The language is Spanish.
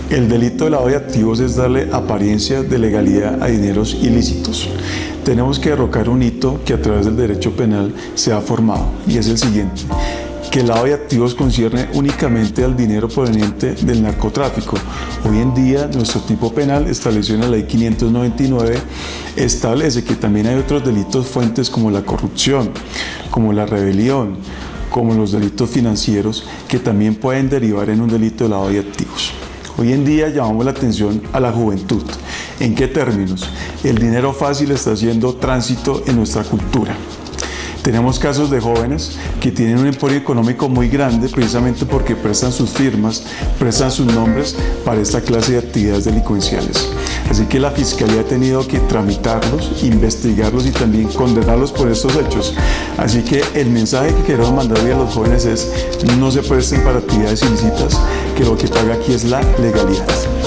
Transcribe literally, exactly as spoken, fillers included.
El delito de lavado de activos es darle apariencia de legalidad a dineros ilícitos. Tenemos que derrocar un hito que a través del derecho penal se ha formado, y es el siguiente: que el lavado de activos concierne únicamente al dinero proveniente del narcotráfico. Hoy en día nuestro tipo penal, establecido en la ley quinientos noventa y nueve, establece que también hay otros delitos fuentes como la corrupción, como la rebelión, como los delitos financieros, que también pueden derivar en un delito de lavado de activos. Hoy en día llamamos la atención a la juventud. ¿En qué términos? El dinero fácil está haciendo tránsito en nuestra cultura. Tenemos casos de jóvenes que tienen un emporio económico muy grande precisamente porque prestan sus firmas, prestan sus nombres para esta clase de actividades delincuenciales. Así que la Fiscalía ha tenido que tramitarlos, investigarlos y también condenarlos por estos hechos. Así que el mensaje que queremos mandar hoy a los jóvenes es: no se presten para actividades ilícitas, que lo que paga aquí es la legalidad.